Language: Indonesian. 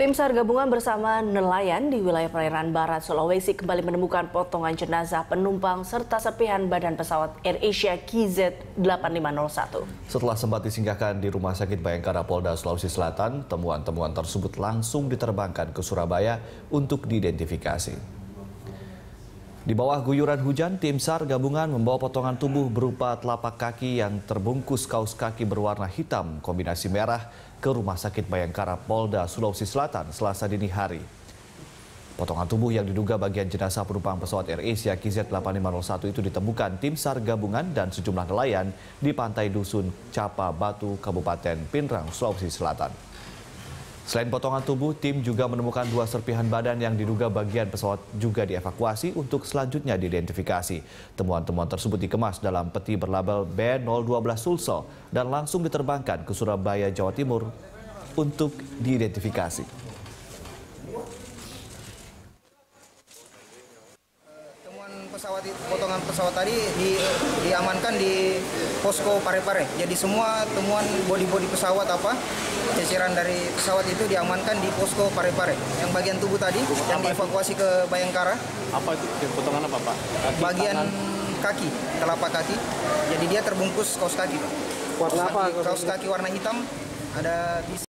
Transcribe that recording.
Tim SAR gabungan bersama nelayan di wilayah perairan barat Sulawesi kembali menemukan potongan jenazah penumpang serta serpihan badan pesawat AirAsia KZ8501. Setelah sempat disinggahkan di Rumah Sakit Bayangkara Polda Sulawesi Selatan, temuan-temuan tersebut langsung diterbangkan ke Surabaya untuk diidentifikasi. Di bawah guyuran hujan, tim SAR gabungan membawa potongan tubuh berupa telapak kaki yang terbungkus kaos kaki berwarna hitam kombinasi merah ke Rumah Sakit Bayangkara Polda Sulawesi Selatan Selasa dini hari. Potongan tubuh yang diduga bagian jenazah penumpang pesawat AirAsia KZ8501 itu ditemukan tim SAR gabungan dan sejumlah nelayan di pantai Dusun Capa Batu, Kabupaten Pinrang, Sulawesi Selatan. Selain potongan tubuh, tim juga menemukan 2 serpihan badan yang diduga bagian pesawat juga dievakuasi untuk selanjutnya diidentifikasi. Temuan-temuan tersebut dikemas dalam peti berlabel B012 Sulsel dan langsung diterbangkan ke Surabaya, Jawa Timur untuk diidentifikasi. Potongan pesawat tadi diamankan di posko Parepare. Jadi semua temuan bodi-bodi pesawat ceceran dari pesawat itu diamankan di posko Parepare. Yang bagian tubuh tadi yang dievakuasi ke Bayangkara. Apa itu? Potongan apa, Pak? Bagian kaki, telapak kaki. Jadi dia terbungkus kaos kaki, Pak. Warna apa? Kaos kaki warna hitam, ada